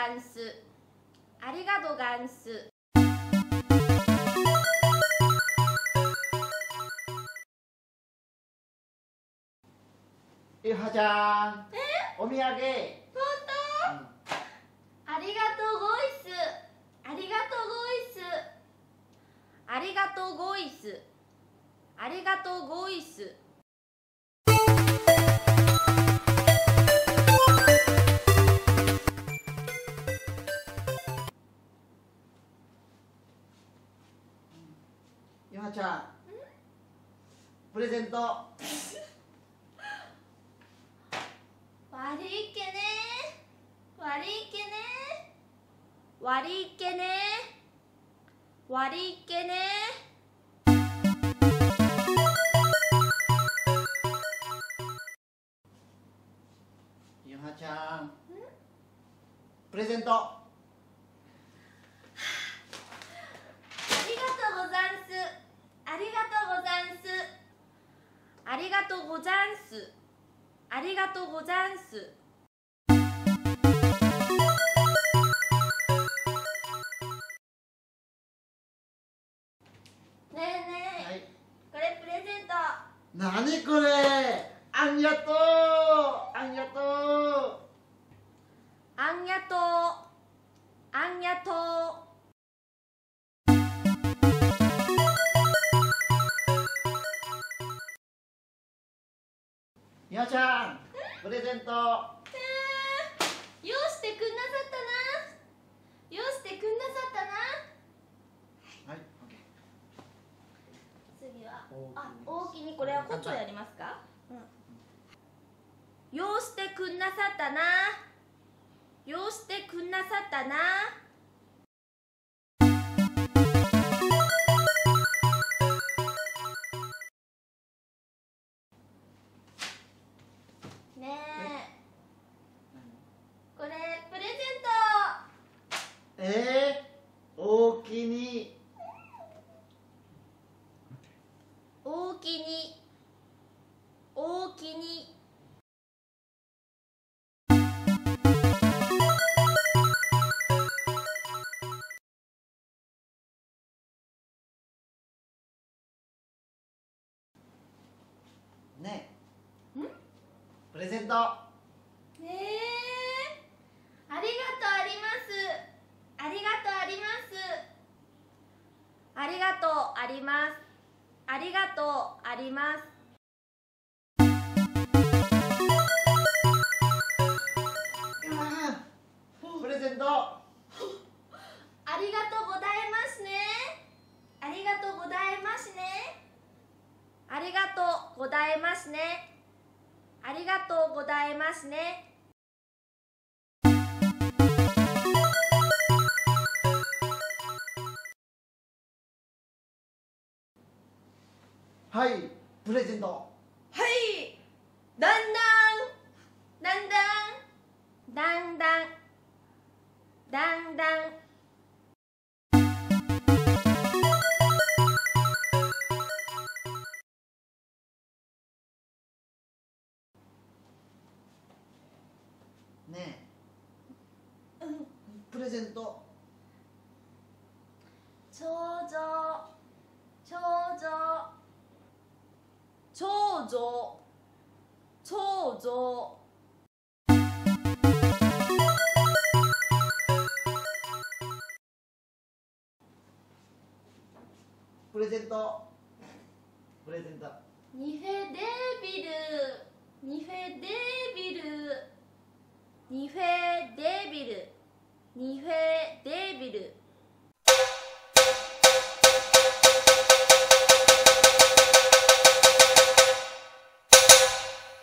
ざんす。ありがとうざんす。 ゆはちゃん、お土産。 本当？ありがとうごいす。ありがとうごいす。ありがとうごいす。ありがとうごいす。 ゆはちゃん、プレゼント。 悪いけね。悪いけね。悪いけね。悪いけね。 ゆはちゃん、プレゼント。 ありがとうござんす。ありがとうござんす。ありがとうござんす。ありがとうござんす。ねえねえ、 はい。 これプレゼント。 なにこれ。あんやとう。あんやとう。 あんやとう。あんやとう。 ゆはちゃん、プレゼント。 よしてくんなさったな。よしてくんなさったな。 はい、オッケー。 次は大きに大きにこれはこっちをやりますか？よしてくんなさったな。よしてくんなさったな。ねえ、これプレゼント。 大きに。 大きに。大きに。 ねん？ プレゼント。 ねえ、ありがとうあります。ありがとうあります。ありがとうあります。ありがとうあります。 プレゼント。 ありがとうございますね。ありがとうございますね。ありがとうございますね。ありがとうございますね。 はい、プレゼント。 はい、だんだんだんだんだんだんだんだん。 ねえ、プレゼント。 長女長女長女長女。 プレゼント。プレゼント。 ニフェデビルニフェデビルニフェデビルニフェデビル。